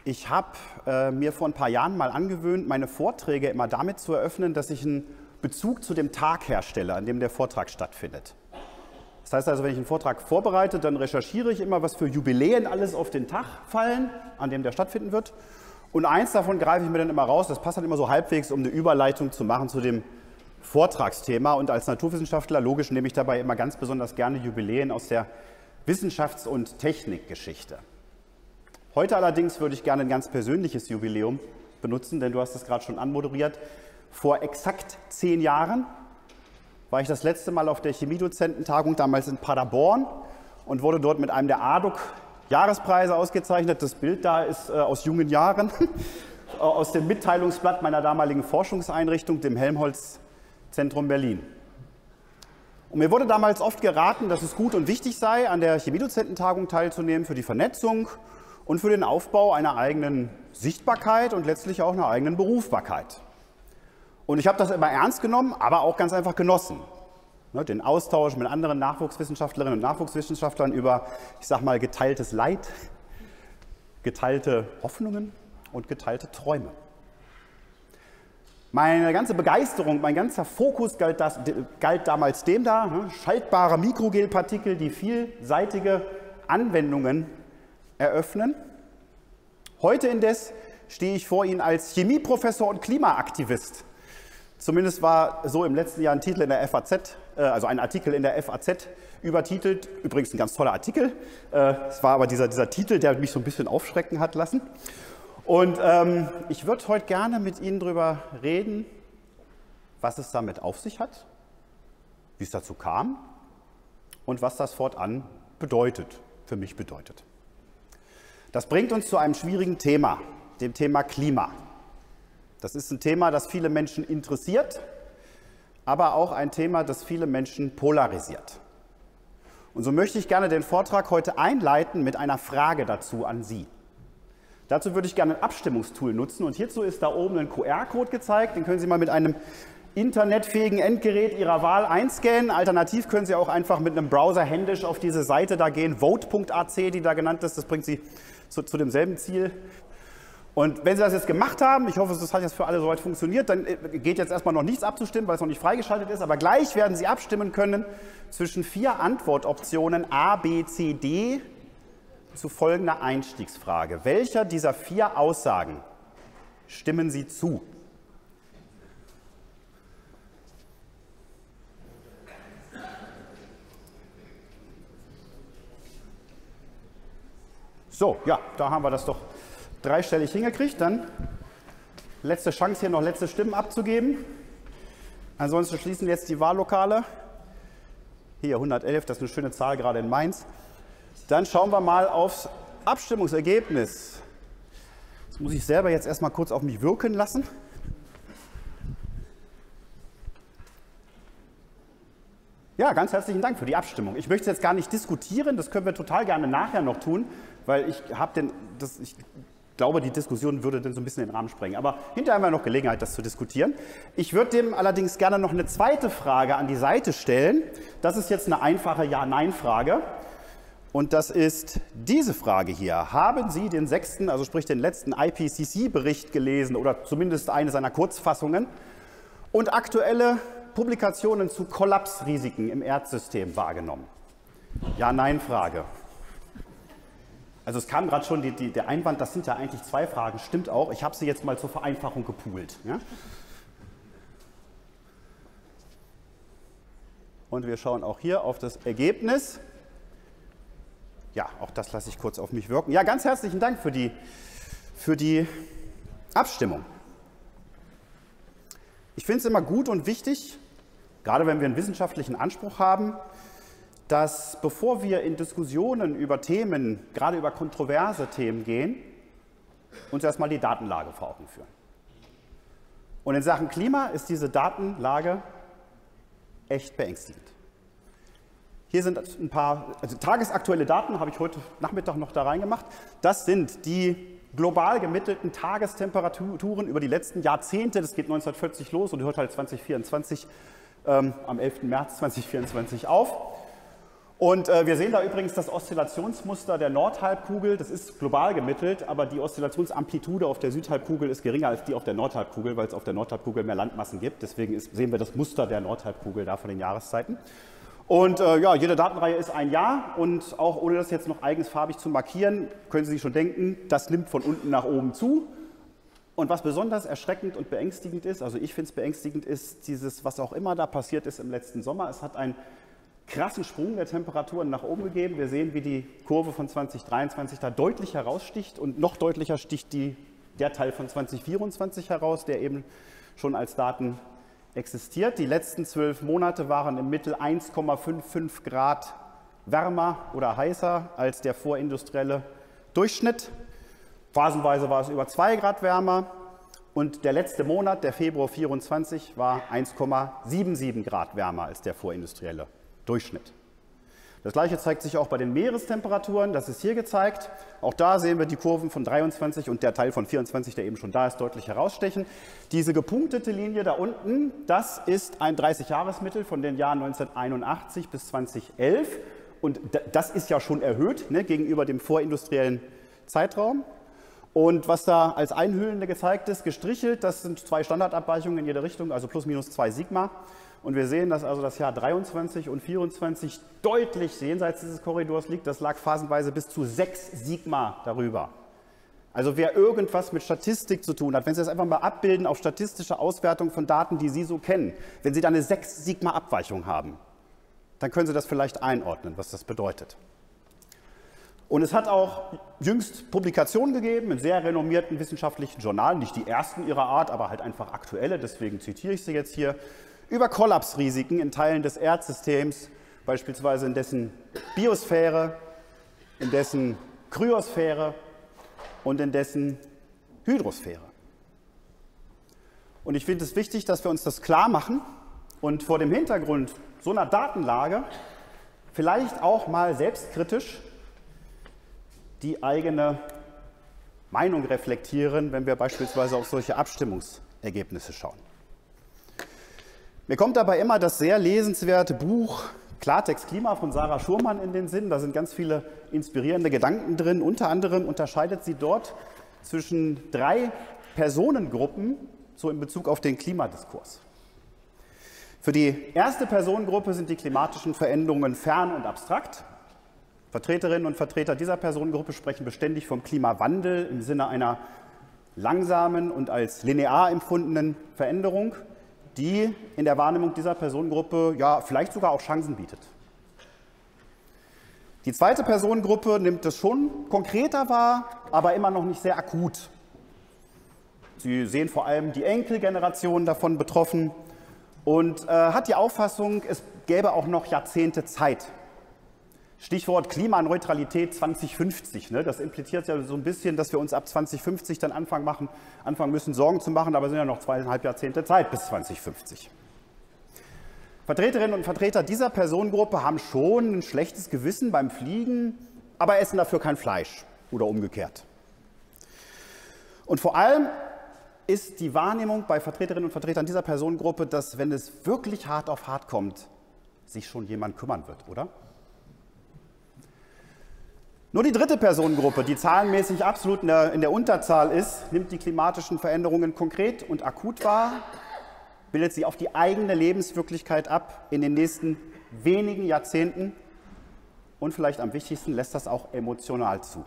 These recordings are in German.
Ich habe mir vor ein paar Jahren mal angewöhnt, meine Vorträge immer damit zu eröffnen, dass ich einen Bezug zu dem Tag herstelle, an dem der Vortrag stattfindet. Das heißt also, wenn ich einen Vortrag vorbereite, dann recherchiere ich immer, was für Jubiläen alles auf den Tag fallen, an dem der stattfinden wird. Und eins davon greife ich mir dann immer raus, das passt dann immer so halbwegs, um eine Überleitung zu machen zu dem Vortragsthema. Und als Naturwissenschaftler, logisch, nehme ich dabei immer ganz besonders gerne Jubiläen aus der Wissenschafts- und Technikgeschichte. Heute allerdings würde ich gerne ein ganz persönliches Jubiläum benutzen, denn du hast es gerade schon anmoderiert. Vor exakt 10 Jahren war ich das letzte Mal auf der Chemiedozententagung, damals in Paderborn, und wurde dort mit einem der ADUC-Jahrespreise ausgezeichnet. Das Bild da ist aus jungen Jahren, aus dem Mitteilungsblatt meiner damaligen Forschungseinrichtung, dem Helmholtz-Zentrum Berlin. Und mir wurde damals oft geraten, dass es gut und wichtig sei, an der Chemiedozententagung teilzunehmen für die Vernetzung und für den Aufbau einer eigenen Sichtbarkeit und letztlich auch einer eigenen Berufbarkeit. Und ich habe das immer ernst genommen, aber auch ganz einfach genossen. Den Austausch mit anderen Nachwuchswissenschaftlerinnen und Nachwuchswissenschaftlern über, ich sage mal, geteiltes Leid, geteilte Hoffnungen und geteilte Träume. Meine ganze Begeisterung, mein ganzer Fokus galt damals dem da, schaltbare Mikrogelpartikel, die vielseitige Anwendungen eröffnen. Heute indes stehe ich vor Ihnen als Chemieprofessor und Klimaaktivist. Zumindest war so im letzten Jahr ein Titel in der FAZ, also ein Artikel in der FAZ übertitelt. Übrigens ein ganz toller Artikel. Es war aber dieser Titel, der mich so ein bisschen aufschrecken hat lassen. Und ich würde heute gerne mit Ihnen darüber reden, was es damit auf sich hat, wie es dazu kam und was das fortan bedeutet, für mich bedeutet. Das bringt uns zu einem schwierigen Thema, dem Thema Klima. Das ist ein Thema, das viele Menschen interessiert, aber auch ein Thema, das viele Menschen polarisiert. Und so möchte ich gerne den Vortrag heute einleiten mit einer Frage dazu an Sie. Dazu würde ich gerne ein Abstimmungstool nutzen und hierzu ist da oben ein QR-Code gezeigt, den können Sie mal mit einem internetfähigen Endgerät Ihrer Wahl einscannen. Alternativ können Sie auch einfach mit einem Browser händisch auf diese Seite da gehen, vote.ac, die da genannt ist, das bringt Sie zu demselben Ziel. Und wenn Sie das jetzt gemacht haben, ich hoffe, das hat jetzt für alle soweit funktioniert, dann geht jetzt erstmal noch nichts abzustimmen, weil es noch nicht freigeschaltet ist, aber gleich werden Sie abstimmen können zwischen 4 Antwortoptionen A, B, C, D zu folgender Einstiegsfrage. Welcher dieser 4 Aussagen stimmen Sie zu? So, ja, da haben wir das doch dreistellig hingekriegt. Dann letzte Chance, hier noch letzte Stimmen abzugeben. Ansonsten schließen wir jetzt die Wahllokale. Hier 111, das ist eine schöne Zahl, gerade in Mainz. Dann schauen wir mal aufs Abstimmungsergebnis. Das muss ich selber jetzt erstmal kurz auf mich wirken lassen. Ja, ganz herzlichen Dank für die Abstimmung. Ich möchte jetzt gar nicht diskutieren, das können wir total gerne nachher noch tun, weil ich glaube, die Diskussion würde dann so ein bisschen den Rahmen sprengen. Aber hinterher haben wir noch Gelegenheit, das zu diskutieren. Ich würde dem allerdings gerne noch eine zweite Frage an die Seite stellen. Das ist jetzt eine einfache Ja-Nein-Frage. Und das ist diese Frage hier. Haben Sie den 6., also sprich den letzten IPCC-Bericht gelesen oder zumindest eine seiner Kurzfassungen und aktuelle Publikationen zu Kollapsrisiken im Erdsystem wahrgenommen? Ja-Nein-Frage. Also es kam gerade schon der Einwand, das sind ja eigentlich 2 Fragen, stimmt auch. Ich habe sie jetzt mal zur Vereinfachung gepoolt. Ja? Und wir schauen auch hier auf das Ergebnis. Ja, auch das lasse ich kurz auf mich wirken. Ja, ganz herzlichen Dank für die Abstimmung. Ich finde es immer gut und wichtig, gerade wenn wir einen wissenschaftlichen Anspruch haben, dass bevor wir in Diskussionen über Themen, gerade über kontroverse Themen gehen, uns erstmal die Datenlage vor Augen führen. Und in Sachen Klima ist diese Datenlage echt beängstigend. Hier sind ein paar tagesaktuelle Daten, habe ich heute Nachmittag noch da reingemacht. Das sind die global gemittelten Tagestemperaturen über die letzten Jahrzehnte. Das geht 1940 los und hört halt 2024 am 11. März 2024 auf. Und wir sehen da übrigens das Oszillationsmuster der Nordhalbkugel. Das ist global gemittelt, aber die Oszillationsamplitude auf der Südhalbkugel ist geringer als die auf der Nordhalbkugel, weil es auf der Nordhalbkugel mehr Landmassen gibt. Deswegen sehen wir das Muster der Nordhalbkugel da von den Jahreszeiten. Und ja, jede Datenreihe ist ein Jahr und auch ohne das jetzt noch eigens farbig zu markieren, können Sie sich schon denken, das nimmt von unten nach oben zu. Und was besonders erschreckend und beängstigend ist, also ich finde es beängstigend, ist dieses, was auch immer da passiert ist im letzten Sommer. Es hat einen krassen Sprung der Temperaturen nach oben gegeben. Wir sehen, wie die Kurve von 2023 da deutlich heraussticht und noch deutlicher sticht der Teil von 2024 heraus, der eben schon als Daten existiert. Die letzten 12 Monate waren im Mittel 1,55 Grad wärmer oder heißer als der vorindustrielle Durchschnitt. Phasenweise war es über 2 Grad wärmer und der letzte Monat, der Februar 24, war 1,77 Grad wärmer als der vorindustrielle Durchschnitt. Das Gleiche zeigt sich auch bei den Meerestemperaturen, das ist hier gezeigt. Auch da sehen wir die Kurven von 23 und der Teil von 24, der eben schon da ist, deutlich herausstechen. Diese gepunktete Linie da unten, das ist ein 30-Jahres-Mittel von den Jahren 1981 bis 2011. Und das ist ja schon erhöht, ne, gegenüber dem vorindustriellen Zeitraum. Und was da als Einhüllende gezeigt ist, gestrichelt, das sind 2 Standardabweichungen in jede Richtung, also plus minus 2 Sigma. Und wir sehen, dass also das Jahr 23 und 24 deutlich jenseits dieses Korridors liegt. Das lag phasenweise bis zu 6 Sigma darüber. Also wer irgendwas mit Statistik zu tun hat, wenn Sie das einfach mal abbilden auf statistische Auswertung von Daten, die Sie so kennen, wenn Sie da eine 6 Sigma Abweichung haben, dann können Sie das vielleicht einordnen, was das bedeutet. Und es hat auch jüngst Publikationen gegeben in sehr renommierten wissenschaftlichen Journalen, nicht die ersten ihrer Art, aber halt einfach aktuelle, deswegen zitiere ich sie jetzt hier, über Kollapsrisiken in Teilen des Erdsystems, beispielsweise in dessen Biosphäre, in dessen Kryosphäre und in dessen Hydrosphäre. Und ich finde es wichtig, dass wir uns das klar machen und vor dem Hintergrund so einer Datenlage vielleicht auch mal selbstkritisch die eigene Meinung reflektieren, wenn wir beispielsweise auf solche Abstimmungsergebnisse schauen. Mir kommt dabei immer das sehr lesenswerte Buch Klartext Klima von Sarah Schurmann in den Sinn. Da sind ganz viele inspirierende Gedanken drin. Unter anderem unterscheidet sie dort zwischen 3 Personengruppen, so in Bezug auf den Klimadiskurs. Für die erste Personengruppe sind die klimatischen Veränderungen fern und abstrakt. Vertreterinnen und Vertreter dieser Personengruppe sprechen beständig vom Klimawandel im Sinne einer langsamen und als linear empfundenen Veränderung, die in der Wahrnehmung dieser Personengruppe ja vielleicht sogar auch Chancen bietet. Die zweite Personengruppe nimmt es schon konkreter wahr, aber immer noch nicht sehr akut. Sie sehen vor allem die Enkelgeneration davon betroffen und hat die Auffassung, es gäbe auch noch Jahrzehnte Zeit. Stichwort Klimaneutralität 2050. Ne? Das impliziert ja so ein bisschen, dass wir uns ab 2050 dann anfangen müssen, Sorgen zu machen, aber es sind ja noch 2,5 Jahrzehnte Zeit bis 2050. Vertreterinnen und Vertreter dieser Personengruppe haben schon ein schlechtes Gewissen beim Fliegen, aber essen dafür kein Fleisch oder umgekehrt. Und vor allem ist die Wahrnehmung bei Vertreterinnen und Vertretern dieser Personengruppe, dass, wenn es wirklich hart auf hart kommt, sich schon jemand kümmern wird, oder? Nur die dritte Personengruppe, die zahlenmäßig absolut in der Unterzahl ist, nimmt die klimatischen Veränderungen konkret und akut wahr, bildet sie auf die eigene Lebenswirklichkeit ab in den nächsten wenigen Jahrzehnten und vielleicht am wichtigsten lässt das auch emotional zu.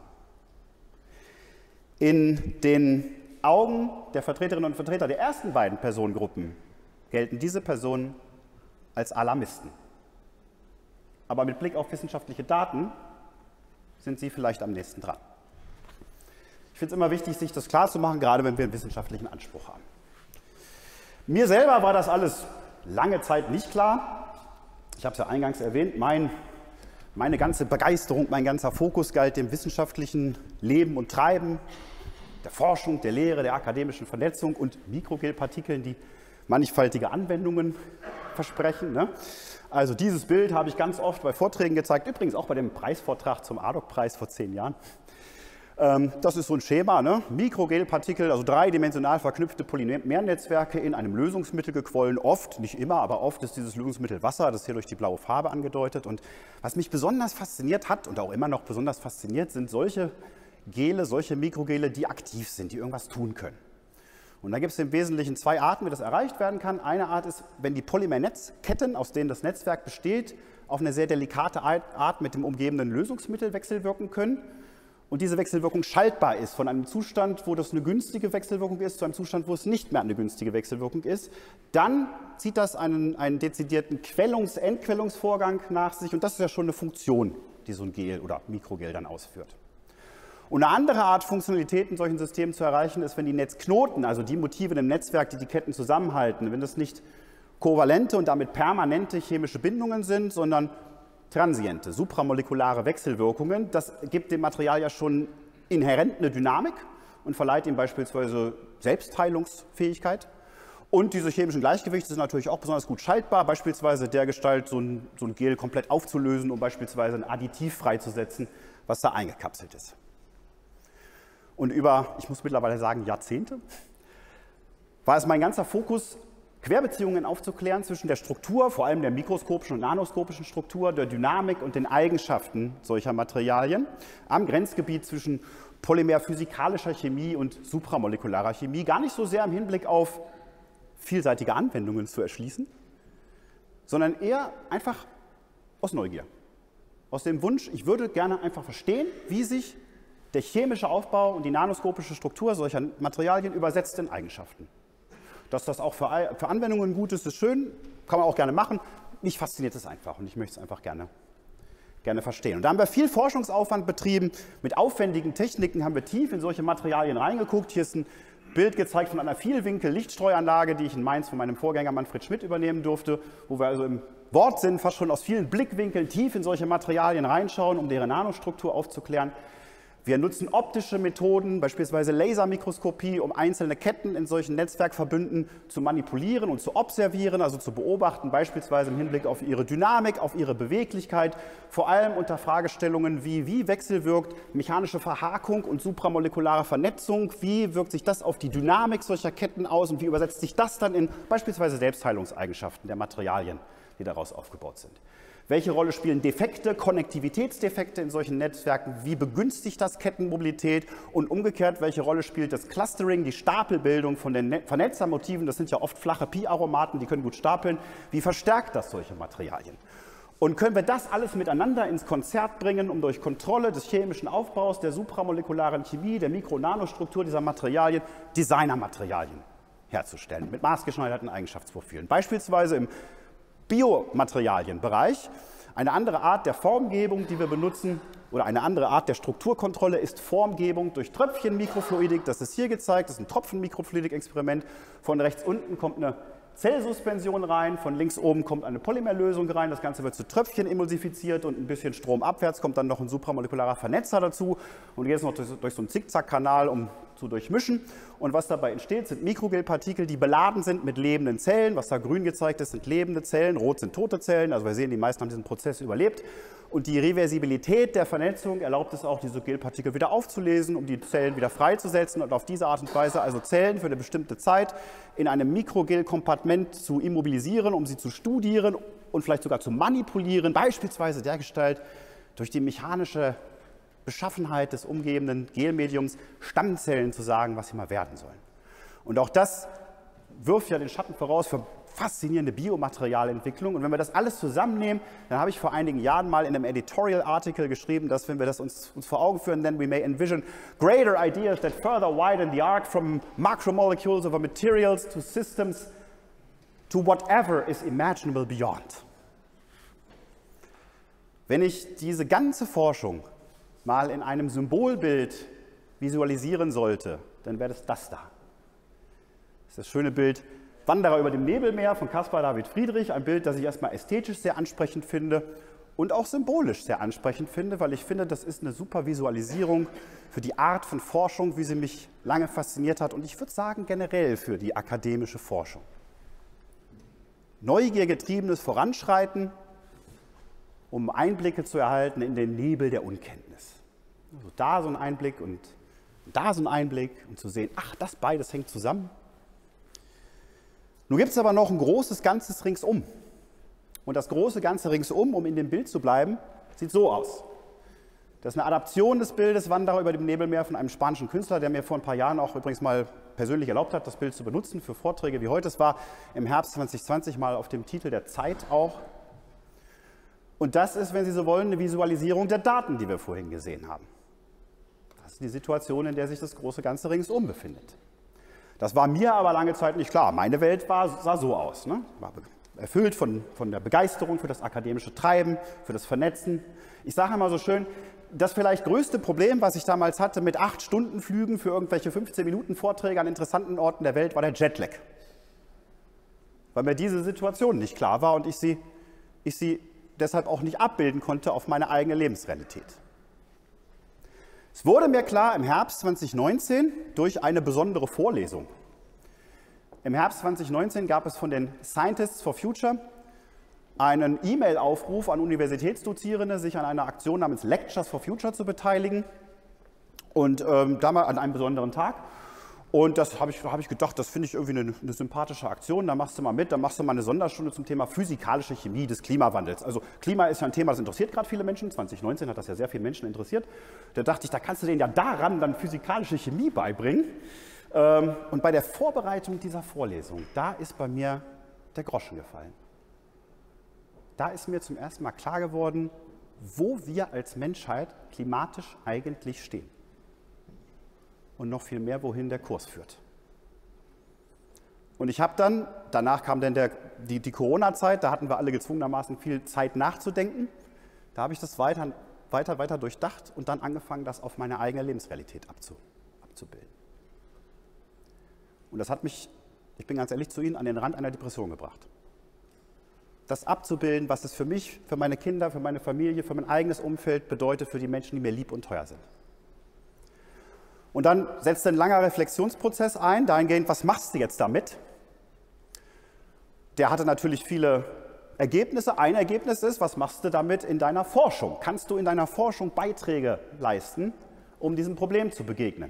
In den Augen der Vertreterinnen und Vertreter der ersten beiden Personengruppen gelten diese Personen als Alarmisten. Aber mit Blick auf wissenschaftliche Daten sind sie vielleicht am nächsten dran. Ich finde es immer wichtig, sich das klarzumachen, gerade wenn wir einen wissenschaftlichen Anspruch haben. Mir selber war das alles lange Zeit nicht klar. Ich habe es ja eingangs erwähnt, meine ganze Begeisterung, mein ganzer Fokus galt dem wissenschaftlichen Leben und Treiben, der Forschung, der Lehre, der akademischen Vernetzung und Mikrogelpartikeln, die mannigfaltige Anwendungen versprechen. Ne? Also dieses Bild habe ich ganz oft bei Vorträgen gezeigt, übrigens auch bei dem Preisvortrag zum ADOC-Preis vor 10 Jahren. Das ist so ein Schema, ne? Mikrogelpartikel, also dreidimensional verknüpfte Polymernetzwerke in einem Lösungsmittel gequollen. Oft, nicht immer, aber oft ist dieses Lösungsmittel Wasser, das ist hier durch die blaue Farbe angedeutet. Und was mich besonders fasziniert hat und auch immer noch besonders fasziniert, sind solche Gele, solche Mikrogele, die aktiv sind, die irgendwas tun können. Und da gibt es im Wesentlichen zwei Arten, wie das erreicht werden kann. Eine Art ist, wenn die Polymernetzketten, aus denen das Netzwerk besteht, auf eine sehr delikate Art mit dem umgebenden Lösungsmittel wechselwirken können. Und diese Wechselwirkung schaltbar ist von einem Zustand, wo das eine günstige Wechselwirkung ist, zu einem Zustand, wo es nicht mehr eine günstige Wechselwirkung ist, dann zieht das einen dezidierten Entquellungsvorgang nach sich. Und das ist ja schon eine Funktion, die so ein Gel oder Mikrogel dann ausführt. Und eine andere Art, Funktionalität in solchen Systemen zu erreichen, ist, wenn die Netzknoten, also die Motive im Netzwerk, die die Ketten zusammenhalten, wenn das nicht kovalente und damit permanente chemische Bindungen sind, sondern transiente, supramolekulare Wechselwirkungen. Das gibt dem Material ja schon inhärent eine Dynamik und verleiht ihm beispielsweise Selbstheilungsfähigkeit. Und diese chemischen Gleichgewichte sind natürlich auch besonders gut schaltbar, beispielsweise dergestalt so ein Gel komplett aufzulösen, um beispielsweise ein Additiv freizusetzen, was da eingekapselt ist. Und über, ich muss mittlerweile sagen, Jahrzehnte, war es mein ganzer Fokus, Querbeziehungen aufzuklären zwischen der Struktur, vor allem der mikroskopischen und nanoskopischen Struktur, der Dynamik und den Eigenschaften solcher Materialien am Grenzgebiet zwischen polymerphysikalischer Chemie und supramolekularer Chemie, gar nicht so sehr im Hinblick auf vielseitige Anwendungen zu erschließen, sondern eher einfach aus Neugier, aus dem Wunsch, ich würde gerne einfach verstehen, wie sich der chemische Aufbau und die nanoskopische Struktur solcher Materialien übersetzt in Eigenschaften. Dass das auch für Anwendungen gut ist, ist schön, kann man auch gerne machen. Mich fasziniert es einfach und ich möchte es einfach gerne verstehen. Und da haben wir viel Forschungsaufwand betrieben. Mit aufwendigen Techniken haben wir tief in solche Materialien reingeguckt. Hier ist ein Bild gezeigt von einer Vielwinkel-Lichtstreuanlage, die ich in Mainz von meinem Vorgänger Manfred Schmidt übernehmen durfte, wo wir also im Wortsinn fast schon aus vielen Blickwinkeln tief in solche Materialien reinschauen, um deren Nanostruktur aufzuklären. Wir nutzen optische Methoden, beispielsweise Lasermikroskopie, um einzelne Ketten in solchen Netzwerkverbünden zu manipulieren und zu observieren, also zu beobachten, beispielsweise im Hinblick auf ihre Dynamik, auf ihre Beweglichkeit, vor allem unter Fragestellungen wie wechselwirkt mechanische Verhakung und supramolekulare Vernetzung, wie wirkt sich das auf die Dynamik solcher Ketten aus und wie übersetzt sich das dann in beispielsweise Selbstheilungseigenschaften der Materialien, die daraus aufgebaut sind. Welche Rolle spielen Defekte, Konnektivitätsdefekte in solchen Netzwerken? Wie begünstigt das Kettenmobilität? Und umgekehrt, welche Rolle spielt das Clustering, die Stapelbildung von den Vernetzermotiven? Das sind ja oft flache Pi-Aromaten, die können gut stapeln. Wie verstärkt das solche Materialien? Und können wir das alles miteinander ins Konzert bringen, um durch Kontrolle des chemischen Aufbaus, der supramolekularen Chemie, der Mikro- und Nanostruktur dieser Materialien Designermaterialien herzustellen, mit maßgeschneiderten Eigenschaftsprofilen? Beispielsweise im Biomaterialienbereich. Eine andere Art der Formgebung, die wir benutzen, oder eine andere Art der Strukturkontrolle ist Formgebung durch Tröpfchenmikrofluidik. Das ist hier gezeigt, das ist ein Tropfenmikrofluidik-Experiment. Von rechts unten kommt eine Zellsuspension rein, von links oben kommt eine Polymerlösung rein. Das Ganze wird zu Tröpfchen emulsifiziert und ein bisschen stromabwärts kommt dann noch ein supramolekularer Vernetzer dazu. Und geht es noch durch so einen Zickzackkanal, um zu durchmischen. Und was dabei entsteht, sind Mikrogelpartikel, die beladen sind mit lebenden Zellen. Was da grün gezeigt ist, sind lebende Zellen, rot sind tote Zellen. Also wir sehen, die meisten haben diesen Prozess überlebt. Und die Reversibilität der Vernetzung erlaubt es auch, diese Gelpartikel wieder aufzulesen, um die Zellen wieder freizusetzen und auf diese Art und Weise also Zellen für eine bestimmte Zeit in einem Mikrogel-Kompartiment zu immobilisieren, um sie zu studieren und vielleicht sogar zu manipulieren, beispielsweise dergestalt durch die mechanische Beschaffenheit des umgebenden Gelmediums Stammzellen zu sagen, was sie mal werden sollen. Und auch das wirft ja den Schatten voraus für faszinierende Biomaterialentwicklung. Und wenn wir das alles zusammennehmen, dann habe ich vor einigen Jahren mal in einem Editorial-Artikel geschrieben, dass wenn wir das uns vor Augen führen, then we may envision greater ideas that further widen the arc from macromolecules of our materials to systems to whatever is imaginable beyond. Wenn ich diese ganze Forschung mal in einem Symbolbild visualisieren sollte, dann wäre das da. Das ist das schöne Bild Wanderer über dem Nebelmeer von Caspar David Friedrich, ein Bild, das ich erstmal ästhetisch sehr ansprechend finde und auch symbolisch sehr ansprechend finde, weil ich finde, das ist eine super Visualisierung für die Art von Forschung, wie sie mich lange fasziniert hat und ich würde sagen generell für die akademische Forschung. Neugiergetriebenes Voranschreiten, um Einblicke zu erhalten in den Nebel der Unkenntnis. Also da so ein Einblick und da so ein Einblick und zu sehen, ach, das beides hängt zusammen. Nun gibt es aber noch ein großes Ganzes ringsum. Und das große Ganze ringsum, um in dem Bild zu bleiben, sieht so aus. Das ist eine Adaption des Bildes Wanderer über dem Nebelmeer von einem spanischen Künstler, der mir vor ein paar Jahren auch übrigens mal persönlich erlaubt hat, das Bild zu benutzen für Vorträge wie heute. Es war im Herbst 2020 mal auf dem Titel der Zeit auch. Und das ist, wenn Sie so wollen, eine Visualisierung der Daten, die wir vorhin gesehen haben. Das ist die Situation, in der sich das große Ganze ringsum befindet. Das war mir aber lange Zeit nicht klar. Meine Welt sah so aus, ne? War erfüllt von der Begeisterung für das akademische Treiben, für das Vernetzen. Ich sage immer so schön, das vielleicht größte Problem, was ich damals hatte mit 8-Stunden-Flügen für irgendwelche 15-Minuten-Vorträge an interessanten Orten der Welt, war der Jetlag. Weil mir diese Situation nicht klar war und ich sie deshalb auch nicht abbilden konnte auf meine eigene Lebensrealität. Es wurde mir klar im Herbst 2019 durch eine besondere Vorlesung. Im Herbst 2019 gab es von den Scientists for Future einen E-Mail-Aufruf an Universitätsdozierende, sich an einer Aktion namens Lectures for Future zu beteiligen und damals an einem besonderen Tag. Und das habe ich gedacht, das finde ich irgendwie eine sympathische Aktion, da machst du mal mit, da machst du mal eine Sonderstunde zum Thema physikalische Chemie des Klimawandels. Also Klima ist ja ein Thema, das interessiert gerade viele Menschen, 2019 hat das ja sehr viele Menschen interessiert. Da dachte ich, da kannst du denen ja daran dann physikalische Chemie beibringen. Und bei der Vorbereitung dieser Vorlesung, da ist bei mir der Groschen gefallen. Da ist mir zum ersten Mal klar geworden, wo wir als Menschheit klimatisch eigentlich stehen. Und noch viel mehr, wohin der Kurs führt. Und ich habe dann, danach kam dann die Corona-Zeit, da hatten wir alle gezwungenermaßen viel Zeit nachzudenken. Da habe ich das weiter durchdacht und dann angefangen, das auf meine eigene Lebensrealität abzubilden. Und das hat mich, ich bin ganz ehrlich zu Ihnen, an den Rand einer Depression gebracht. Das abzubilden, was es für mich, für meine Kinder, für meine Familie, für mein eigenes Umfeld bedeutet, für die Menschen, die mir lieb und teuer sind. Und dann setzt ein langer Reflexionsprozess ein, dahingehend, was machst du jetzt damit? Der hatte natürlich viele Ergebnisse. Ein Ergebnis ist, was machst du damit in deiner Forschung? Kannst du in deiner Forschung Beiträge leisten, um diesem Problem zu begegnen?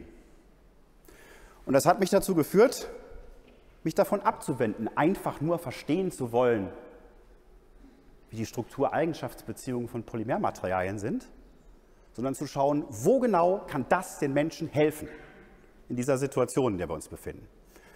Und das hat mich dazu geführt, mich davon abzuwenden, einfach nur verstehen zu wollen, wie die Struktureigenschaftsbeziehungen von Polymermaterialien sind, sondern zu schauen, wo genau kann das den Menschen helfen in dieser Situation, in der wir uns befinden.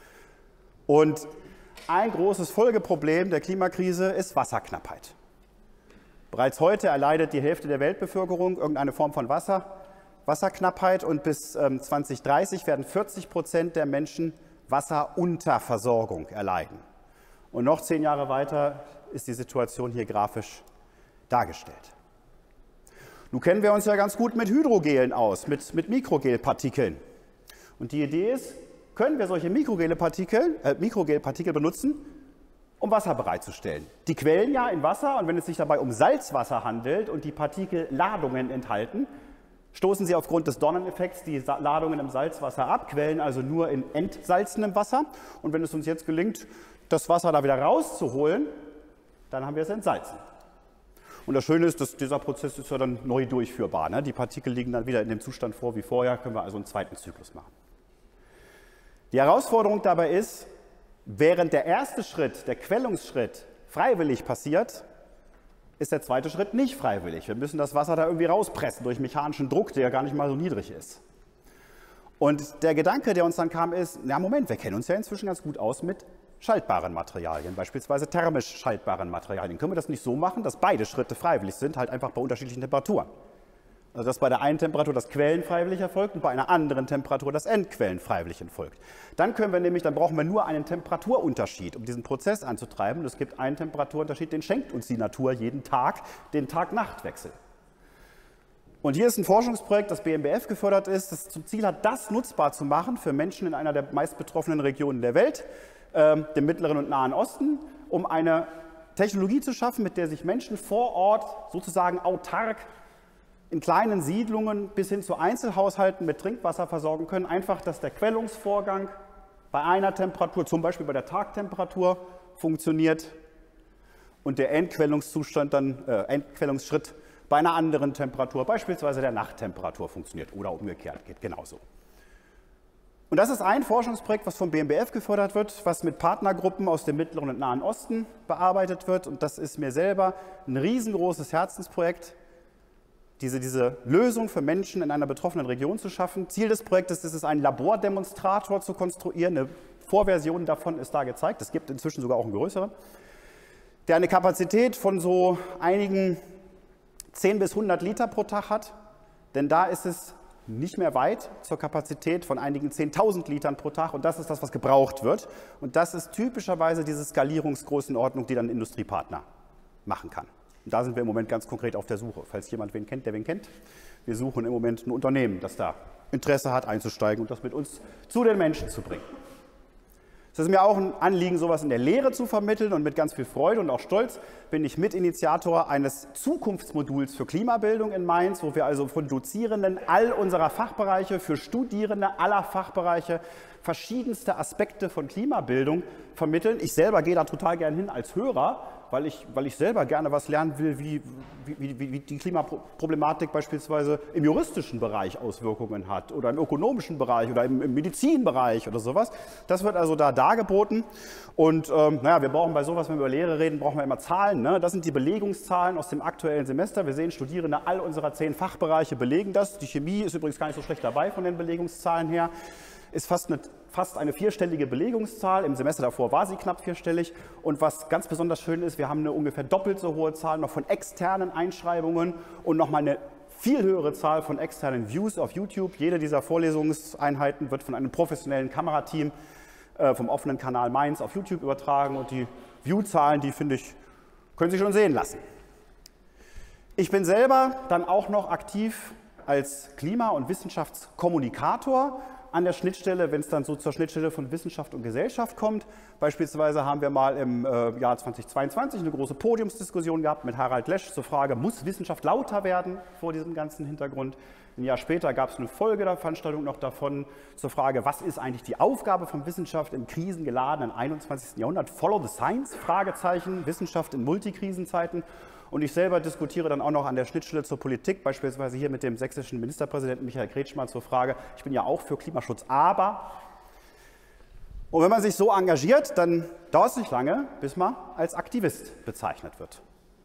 Und ein großes Folgeproblem der Klimakrise ist Wasserknappheit. Bereits heute erleidet die Hälfte der Weltbevölkerung irgendeine Form von Wasserknappheit und bis 2030 werden 40% der Menschen Wasserunterversorgung erleiden. Und noch 10 Jahre weiter ist die Situation hier grafisch dargestellt. Nun kennen wir uns ja ganz gut mit Hydrogelen aus, mit Mikrogelpartikeln. Und die Idee ist, können wir solche Mikrogelpartikel benutzen, um Wasser bereitzustellen. Die quellen ja in Wasser und wenn es sich dabei um Salzwasser handelt und die Partikel Ladungen enthalten, stoßen sie aufgrund des Dornan-Effekts die Ladungen im Salzwasser ab, quellen also nur in entsalzenem Wasser. Und wenn es uns jetzt gelingt, das Wasser da wieder rauszuholen, dann haben wir es entsalzen. Und das Schöne ist, dass dieser Prozess ist ja dann neu durchführbar. Ne? Die Partikel liegen dann wieder in dem Zustand vor wie vorher, können wir also einen zweiten Zyklus machen. Die Herausforderung dabei ist, während der erste Schritt, der Quellungsschritt, freiwillig passiert, ist der zweite Schritt nicht freiwillig. Wir müssen das Wasser da irgendwie rauspressen durch mechanischen Druck, der ja gar nicht mal so niedrig ist. Und der Gedanke, der uns dann kam, ist, na Moment, wir kennen uns ja inzwischen ganz gut aus mit schaltbaren Materialien, beispielsweise thermisch schaltbaren Materialien. Können wir das nicht so machen, dass beide Schritte freiwillig sind, halt einfach bei unterschiedlichen Temperaturen? Also dass bei der einen Temperatur das Quellen freiwillig erfolgt und bei einer anderen Temperatur das Entquellen freiwillig erfolgt. Dann brauchen wir nur einen Temperaturunterschied, um diesen Prozess anzutreiben. Und es gibt einen Temperaturunterschied, den schenkt uns die Natur jeden Tag, den Tag-Nacht-Wechsel. Und hier ist ein Forschungsprojekt, das BMBF gefördert ist, das zum Ziel hat, das nutzbar zu machen für Menschen in einer der meist betroffenen Regionen der Welt, dem Mittleren und Nahen Osten, um eine Technologie zu schaffen, mit der sich Menschen vor Ort sozusagen autark in kleinen Siedlungen bis hin zu Einzelhaushalten mit Trinkwasser versorgen können. Einfach, dass der Quellungsvorgang bei einer Temperatur, zum Beispiel bei der Tagtemperatur, funktioniert und der Endquellungsschritt bei einer anderen Temperatur, beispielsweise der Nachttemperatur, funktioniert oder umgekehrt, geht genauso. Und das ist ein Forschungsprojekt, was vom BMBF gefördert wird, was mit Partnergruppen aus dem Mittleren und Nahen Osten bearbeitet wird. Und das ist mir selber ein riesengroßes Herzensprojekt, diese Lösung für Menschen in einer betroffenen Region zu schaffen. Ziel des Projektes ist es, einen Labordemonstrator zu konstruieren. Eine Vorversion davon ist da gezeigt. Es gibt inzwischen sogar auch einen größeren, der eine Kapazität von so einigen 10 bis 100 Liter pro Tag hat. Denn da ist es nicht mehr weit zur Kapazität von einigen 10.000 Litern pro Tag. Und das ist das, was gebraucht wird. Und das ist typischerweise diese Skalierungsgrößenordnung, die dann ein Industriepartner machen kann. Und da sind wir im Moment ganz konkret auf der Suche. Falls jemand wen kennt, der wen kennt. Wir suchen im Moment ein Unternehmen, das da Interesse hat, einzusteigen und das mit uns zu den Menschen zu bringen. Es ist mir auch ein Anliegen, sowas in der Lehre zu vermitteln, und mit ganz viel Freude und auch Stolz bin ich Mitinitiator eines Zukunftsmoduls für Klimabildung in Mainz, wo wir also von Dozierenden all unserer Fachbereiche für Studierende aller Fachbereiche verschiedenste Aspekte von Klimabildung vermitteln. Ich selber gehe da total gern hin als Hörer, weil ich selber gerne was lernen will, wie die Klimaproblematik beispielsweise im juristischen Bereich Auswirkungen hat oder im ökonomischen Bereich oder im Medizinbereich oder sowas. Das wird also da dargeboten. Und naja, wir brauchen bei sowas, wenn wir über Lehre reden, brauchen wir immer Zahlen. Ne? Das sind die Belegungszahlen aus dem aktuellen Semester. Wir sehen, Studierende all unserer 10 Fachbereiche belegen das. Die Chemie ist übrigens gar nicht so schlecht dabei von den Belegungszahlen her. Ist fast eine 4-stellige Belegungszahl. Im Semester davor war sie knapp 4-stellig. Und was ganz besonders schön ist, wir haben eine ungefähr doppelt so hohe Zahl noch von externen Einschreibungen und nochmal eine viel höhere Zahl von externen Views auf YouTube. Jede dieser Vorlesungseinheiten wird von einem professionellen Kamerateam vom offenen Kanal Mainz auf YouTube übertragen. Und die Viewzahlen, die finde ich, können Sie schon sehen lassen. Ich bin selber dann auch noch aktiv als Klima- und Wissenschaftskommunikator an der Schnittstelle, wenn es dann so zur Schnittstelle von Wissenschaft und Gesellschaft kommt. Beispielsweise haben wir mal im Jahr 2022 eine große Podiumsdiskussion gehabt mit Harald Lesch zur Frage, muss Wissenschaft lauter werden vor diesem ganzen Hintergrund? Ein Jahr später gab es eine Folge der Veranstaltung noch davon zur Frage, was ist eigentlich die Aufgabe von Wissenschaft im krisengeladenen 21. Jahrhundert? Follow the Science? Fragezeichen, Wissenschaft in Multikrisenzeiten. Und ich selber diskutiere dann auch noch an der Schnittstelle zur Politik, beispielsweise hier mit dem sächsischen Ministerpräsidenten Michael Kretschmann zur Frage, ich bin ja auch für Klimaschutz, aber. Und wenn man sich so engagiert, dann dauert es nicht lange, bis man als Aktivist bezeichnet wird.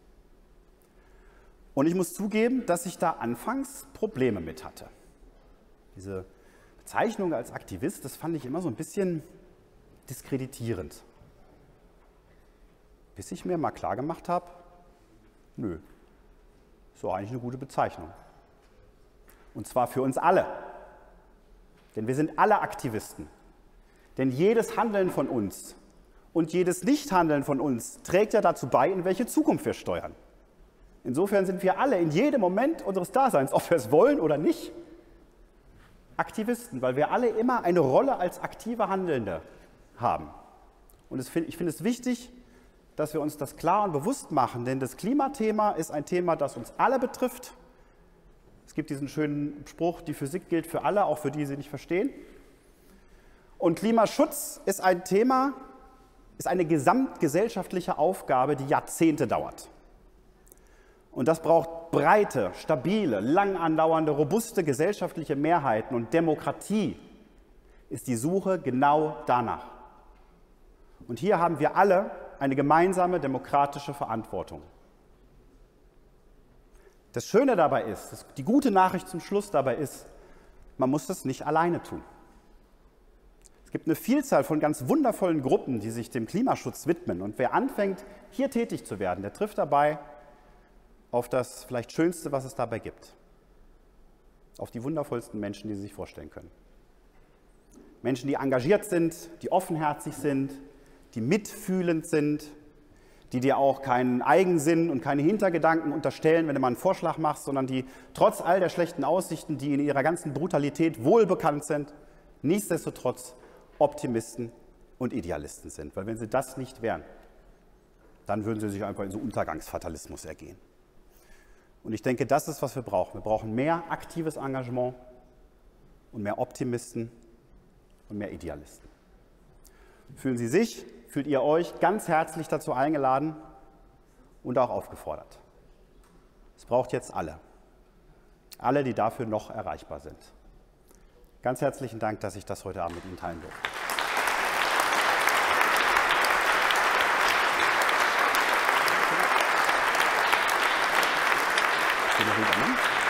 Und ich muss zugeben, dass ich da anfangs Probleme mit hatte. Diese Bezeichnung als Aktivist, das fand ich immer so ein bisschen diskreditierend. Bis ich mir mal klargemacht habe, nö, ist doch eigentlich eine gute Bezeichnung. Und zwar für uns alle. Denn wir sind alle Aktivisten. Denn jedes Handeln von uns und jedes Nichthandeln von uns trägt ja dazu bei, in welche Zukunft wir steuern. Insofern sind wir alle in jedem Moment unseres Daseins, ob wir es wollen oder nicht, Aktivisten, weil wir alle immer eine Rolle als aktive Handelnde haben. Und ich finde es wichtig, dass wir uns das klar und bewusst machen, denn das Klimathema ist ein Thema, das uns alle betrifft. Es gibt diesen schönen Spruch, die Physik gilt für alle, auch für die, die sie nicht verstehen. Und Klimaschutz ist ein Thema, ist eine gesamtgesellschaftliche Aufgabe, die Jahrzehnte dauert. Und das braucht breite, stabile, lang andauernde, robuste gesellschaftliche Mehrheiten. Und Demokratie ist die Suche genau danach. Und hier haben wir alle eine gemeinsame demokratische Verantwortung. Das Schöne dabei ist, die gute Nachricht zum Schluss dabei ist, man muss das nicht alleine tun. Es gibt eine Vielzahl von ganz wundervollen Gruppen, die sich dem Klimaschutz widmen. Und wer anfängt, hier tätig zu werden, der trifft dabei auf das vielleicht Schönste, was es dabei gibt. Auf die wundervollsten Menschen, die Sie sich vorstellen können. Menschen, die engagiert sind, die offenherzig sind, die mitfühlend sind, die dir auch keinen Eigensinn und keine Hintergedanken unterstellen, wenn du mal einen Vorschlag machst, sondern die trotz all der schlechten Aussichten, die in ihrer ganzen Brutalität wohlbekannt sind, nichtsdestotrotz Optimisten und Idealisten sind. Weil wenn sie das nicht wären, dann würden sie sich einfach in so Untergangsfatalismus ergehen. Und ich denke, das ist, was wir brauchen. Wir brauchen mehr aktives Engagement und mehr Optimisten und mehr Idealisten. Fühlen Sie sich, fühlt ihr euch ganz herzlich dazu eingeladen und auch aufgefordert. Es braucht jetzt alle. Alle, die dafür noch erreichbar sind. Ganz herzlichen Dank, dass ich das heute Abend mit Ihnen teilen durfte. Vielen Dank.